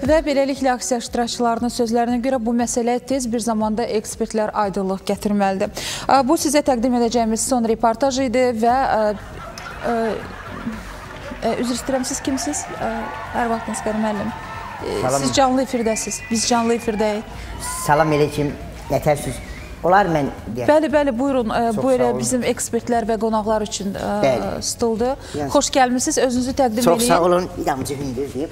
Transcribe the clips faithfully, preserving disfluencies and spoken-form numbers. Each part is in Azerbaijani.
Və beləliklə aksiya iştirakçılarının sözlərinə görə bu məsələyə tez bir zamanda ekspertlər aydınlıq gətirməlidir. Bu sizə təqdim edəcəyimiz son reportaj idi və üzr istəyirəm, siz kimsiniz? Hər vaxtınız xeyir müəllim. Siz canlı efirdəsiz, biz canlı efirdəyik. Salam əleykum, nətərsiniz? Olar mən deyəm. Bəli, bəli, buyurun. Bu elə bizim ekspertlər və qonaqlar üçün stoldur. Xoş gəlmişsiniz, özünüzü təqdim edin. Çox sağ olun. Bir damcı hündür deyib.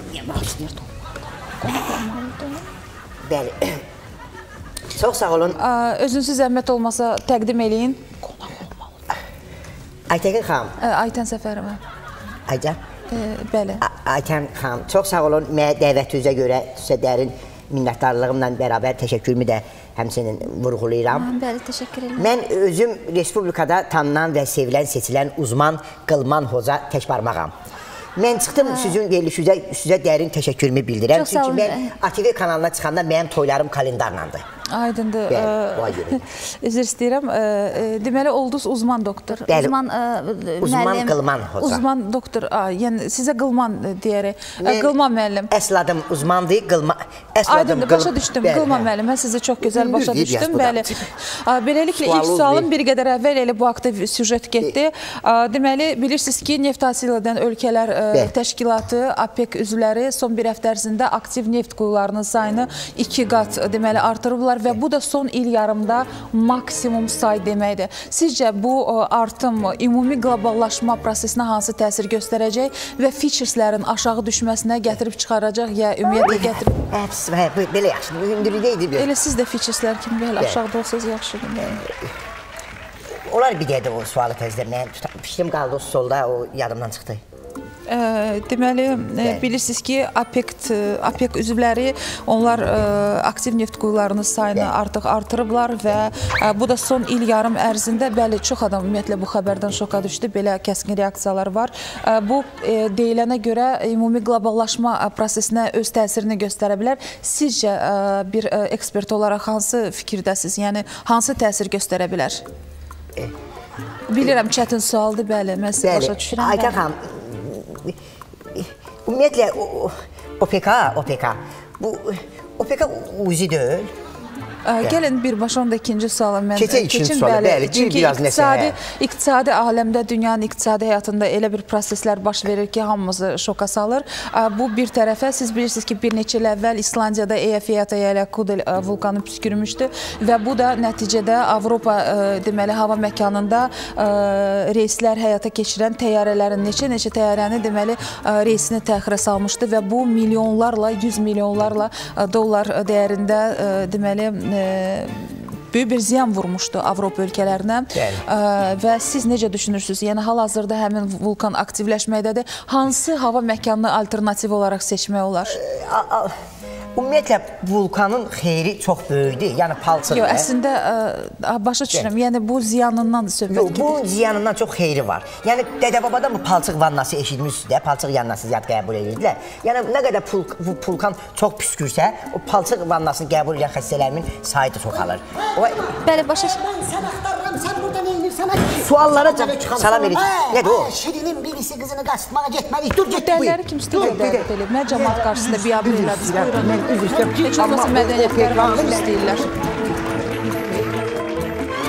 Bəli. Çox sağ olun. Özünüzü zəhmət olmasa təqdim edin. Qonaq olmalıdır. Aytəkin xanım. Aytən Səfərova. Aycan? Bəli. Aytən xanım, çox sağ olun. Mənə dəvətinizə görə sizə dərin minnətdarlığımla bərabər təşəkkürümü də həmçinin vurğulayıram. Bəli, təşəkkür edirəm. Mən özüm Respublikada tanınan və sevilən, seçilən uzman Qılman Hoca Təkbarmağam. Mən çıxdım sizin verilişinizə, sizə dərin təşəkkürümü bildirəm. Çünki mən A T V kanalına çıxanda mənim toylarım kalendarlandı. Aydındır. Üzr istəyirəm. Deməli, oldunuz uzman doktor. Bəli, uzman Qılman Hoca. Uzman doktor, yəni sizə Qılman deyərək. Qılman müəllim. Əsl adım uzmandır, Qılman. Aydındır, başa düşdüm. Qılman müəllim, mən sizi çox gözəl başa düşdüm. Bəli. Beləliklə, ilk sualım bir qədər əvvəl elə bu haqda süjet getdi. Deməli, bilirsiniz ki, neft hasil edən ölkələr təşkilatı, APEC üzvləri son bir həftə ərzində aktiv neft quyularının sayını iki qat deməli artırıblar və bu da son il yarımda maksimum say deməkdir. Sizcə bu artım ümumi qloballaşma prosesinə hansı təsir göstərəcək və featureslərin aşağı düşməsinə gətirib çıxaracaq ya ümumiyyətlə gətirib? Belə yaxşı, hündürlükdə idi. Elə siz də featureslər kimi belə aşağıda olsanız yaxşıdır. Olar bir deyədə o sualı təzdirməyə pişdim qaldı o solda, o yadımdan çıxdı. Deməli, bilirsiniz ki, APEC üzvləri, onlar aktiv neft quyularının sayını artıq artırıblar və bu da son il yarım ərzində, bəli, çox adam ümumiyyətlə bu xəbərdən şoka düşdü, belə kəskin reaksiyalar var. Bu, deyilənə görə ümumi qloballaşma prosesinə öz təsirini göstərə bilər. Sizcə bir ekspert olaraq hansı fikirdəsiniz, yəni hansı təsir göstərə bilər? Bilirəm, çətin sualdır, bəli, mən sizə başa düşürəm. Aytən xanım, ümumiyyətlə, OPEC, OPEC, bu OPEC uzi deyil. Gəlin birbaşa onda ikinci suala mən keçin. Keçin, bəli, çünki iqtisadi aləmdə, dünyanın iqtisadi həyatında elə bir proseslər baş verir ki, hamımızı şoka salır. Bu bir tərəfə, siz bilirsiniz ki, bir neçə il əvvəl İslandiyada Eyjafjallajökull vulkanı püskürmüşdü və bu da nəticədə Avropa deməli hava məkanında reyslər həyata keçirən təyyarələrin neçə-neçə təyyarəni deməli reysini təxirə salmışdı və bu milyonlarla, yüz milyonlarla dollar dəyərində deməli böyük bir ziyan vurmuşdu Avropa ölkələrinə və siz necə düşünürsünüz? Yəni, hal-hazırda həmin vulkan aktivləşməkdədir. Hansı hava məkanını alternativ olaraq seçmək olar? Ümumiyyətlə, vulkanın xeyri çox böyükdür, yəni palçıqdır. Yox, əslində, başa düşürəm, yəni bu ziyanından söhbət gedir. Bu ziyanından çox xeyri var. Yəni, dədə-babadan bu palçıq vannası eşitmişsiniz də, palçıq yannası ziyad qəbul edirdilər. Yəni, nə qədər vulkan çox püskürsə, o palçıq vannasını qəbul edən xəstələrimin sayı da çoxalır. Bəli, başa düşürəm. Mən sən axtarıram, sən buradan elmir, sənə... Suallara salam edirik. Nədir o? Şirinin birisi qızını qaçırtmağa getməliyik. Dur, get, buyur. Dəlləri kim istəyir? Mən cəmaat qarşısında biabır elədiniz. Buyurun. Heç olmasa mədəniyyətləri üzr istəyirlər.